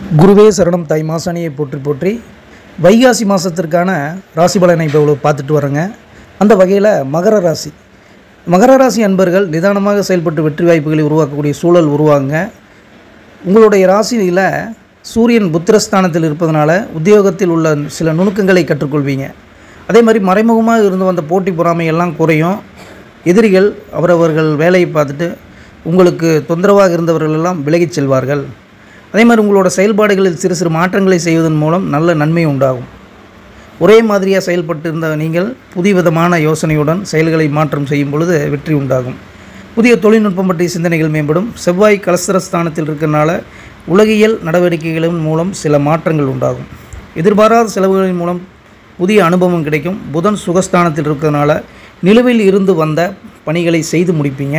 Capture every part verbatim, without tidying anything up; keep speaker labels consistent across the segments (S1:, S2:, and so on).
S1: குருவே சரணம் தாய் மாசாணியை போற்றி போற்றி வைகாசி மாதத்திற்கான ராசி பலனை இப்போ இவ்வளோ பார்த்துட்டு வரேங்க. அந்த வகையில் மகர ராசி மகர ராசி அன்பர்கள் நிதானமாக செயல்பட்டு வெற்றி வாய்ப்புகளை உருவாக்கக்கூடிய சூழல் உருவாங்க. உங்களுடைய ராசியில் சூரியன் புத்திரஸ்தானத்தில் இருப்பதனால உத்தியோகத்தில் உள்ள சில நுணுக்கங்களை கற்றுக்கொள்வீங்க. அதே மாதிரி மறைமுகமாக இருந்து வந்த போட்டி பொறாமை எல்லாம் குறையும். எதிரிகள் அவரவர்கள் வேலையை பார்த்துட்டு உங்களுக்கு தொந்தரவாக இருந்தவர்கள் எல்லாம் விலகிச் செல்வார்கள். அதே மாதிரி உங்களோட செயல்பாடுகளில் சிறு சிறு மாற்றங்களை செய்வதன் மூலம் நல்ல நன்மை உண்டாகும். ஒரே மாதிரியாக செயல்பட்டு இருந்த நீங்கள் புதிய விதமான யோசனையுடன் செயல்களை மாற்றம் செய்யும் பொழுது வெற்றி உண்டாகும். புதிய தொழில்நுட்பம் பற்றிய சிந்தனைகள் மேம்படும். செவ்வாய் கலஸ்திரஸ்தானத்தில் இருக்கிறனால உலகியல் நடவடிக்கைகளின் மூலம் சில மாற்றங்கள் உண்டாகும். எதிர்பாராத செலவுகளின் மூலம் புதிய அனுபவம் கிடைக்கும். புதன் சுகஸ்தானத்தில் இருக்கிறதுனால நிலுவையில் இருந்து வந்த பணிகளை செய்து முடிப்பீங்க.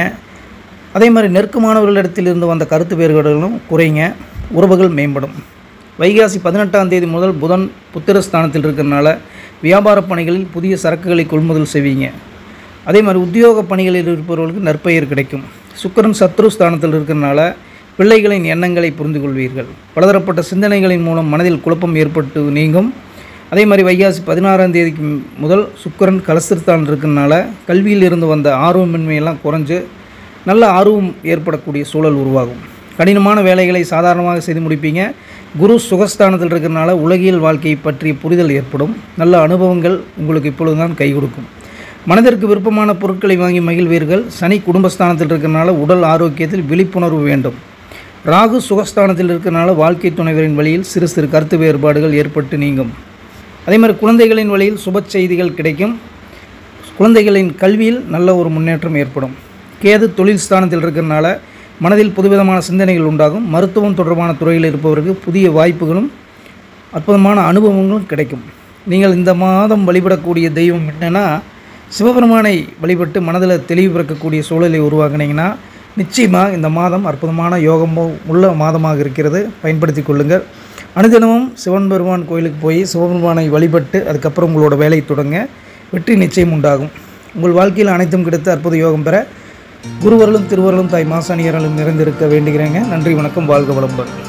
S1: அதே மாதிரி நெருக்கமானவர்களிடத்திலிருந்து வந்த கருத்து வேறுபாடுகளும் குறைங்க. உறவுகள் மேம்படும். வைகாசி பதினெட்டாம் தேதி முதல் புதன் புத்திரஸ்தானத்தில் இருக்கிறதுனால வியாபார பணிகளில் புதிய சரக்குகளை கொள்முதல் செய்வீங்க. அதே மாதிரி உத்தியோக பணிகளில் இருப்பவர்களுக்கு நற்பெயர் கிடைக்கும். சுக்கிரன் சத்ரு ஸ்தானத்தில் இருக்கிறதுனால பிள்ளைகளின் எண்ணங்களை புரிந்து கொள்வீர்கள். பலதரப்பட்ட சிந்தனைகளின் மூலம் மனதில் குழப்பம் ஏற்பட்டு நீங்கும். அதே மாதிரி வைகாசி பதினாறாம் தேதிக்கு முதல் சுக்கிரன் கலஸ்திரஸ்தானத்தில் இருக்கிறதுனால கல்வியில் இருந்து வந்த ஆர்வமின்மையெல்லாம் குறைஞ்சு நல்ல ஆர்வம் ஏற்படக்கூடிய சூழல் உருவாகும். கடினமான வேலைகளை சாதாரணமாக செய்து முடிப்பீங்க. குரு சுகஸ்தானத்தில் இருக்கிறனால உலகியல் வாழ்க்கையை பற்றிய புரிதல் ஏற்படும். நல்ல அனுபவங்கள் உங்களுக்கு இப்பொழுது தான் கை கொடுக்கும். மனதிற்கு விருப்பமான பொருட்களை வாங்கி மகிழ்வீர்கள். சனி குடும்பஸ்தானத்தில் இருக்கிறனால உடல் ஆரோக்கியத்தில் விழிப்புணர்வு வேண்டும். ராகு சுகஸ்தானத்தில் இருக்கிறனால வாழ்க்கை துணைவரின் வழியில் சிறு சிறு கருத்து வேறுபாடுகள் ஏற்பட்டு நீங்கும். அதே மாதிரி குழந்தைகளின் வழியில் சுப செய்திகள் கிடைக்கும். குழந்தைகளின் கல்வியில் நல்ல ஒரு முன்னேற்றம் ஏற்படும். கேது தொழில் ஸ்தானத்தில் இருக்கிறனால மனதில் புதுவிதமான சிந்தனைகள் உண்டாகும். மருத்துவம் தொடர்பான துறையில் இருப்பவருக்கு புதிய வாய்ப்புகளும் அற்புதமான அனுபவங்களும் கிடைக்கும். நீங்கள் இந்த மாதம் வழிபடக்கூடிய தெய்வம் என்னென்னா சிவபெருமானை வழிபட்டு மனதில் தெளிவு பிறக்கக்கூடிய சூழலை உருவாக்குனீங்கன்னா நிச்சயமாக இந்த மாதம் அற்புதமான யோகம் உள்ள மாதமாக இருக்கிறது. பயன்படுத்தி கொள்ளுங்கள். அனுதினமும் சிவன் பெருமான் கோயிலுக்கு போய் சிவபெருமானை வழிபட்டு அதுக்கப்புறம் உங்களோட வேலை தொடங்க வெற்றி நிச்சயம் உண்டாகும். உங்கள் வாழ்க்கையில் அனைத்தும் கிடைத்து அற்புத யோகம் பெற குருவர்களும் திருவர்களும் தாய் மாசாணியர்களும் நிறைந்திருக்க வேண்டுகிறேங்க. நன்றி, வணக்கம், வாழ்க வளமுடன்.